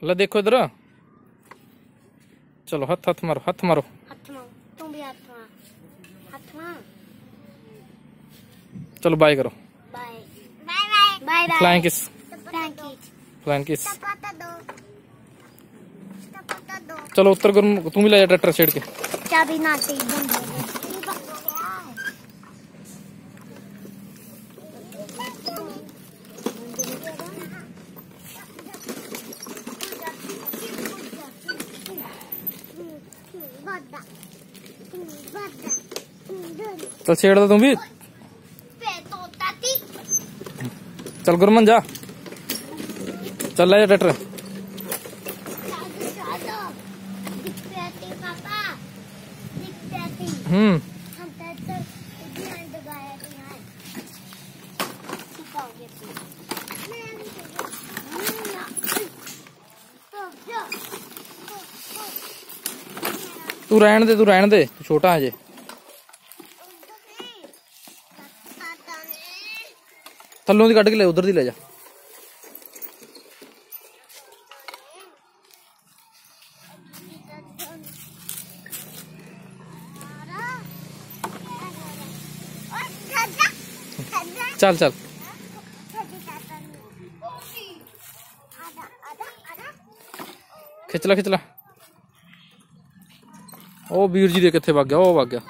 ला देखो इधर, चलो हाथ हाथ मारो, हाथ मारो, हाथ मारो, तुम भी हाथ मारो, हाथ मारो। चलो बाय करो, bye bye bye bye bye. Flying kiss, flying kiss, flying kiss. टपटा दो, टपटा दो। चलो उत्तर गुरु, तुम ही ले जा ट्रैक्टर छेड़ के। चाबी ना तेज बंद हो गई। चल छेड़ दो तुम भी। चल गुरमन जा, चल ले जा ट्रैक्टर। तू रहन दे, तू रहन दे, छोटा है जे। थल्लों दी कट के ले, उधर दी ले जा। चल चल खिचला खिचला। ओ वीर जी दे किथे भाग गया, ओ भाग गया।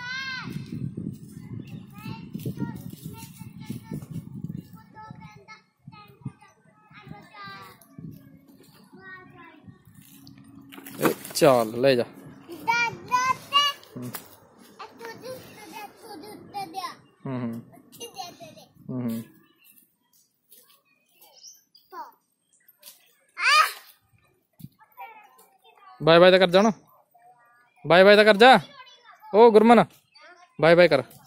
चल ले जा। बाय बाय तो कर जा ना, बाय बाय तो कर जा। ओ गुरमन बाय बाय कर।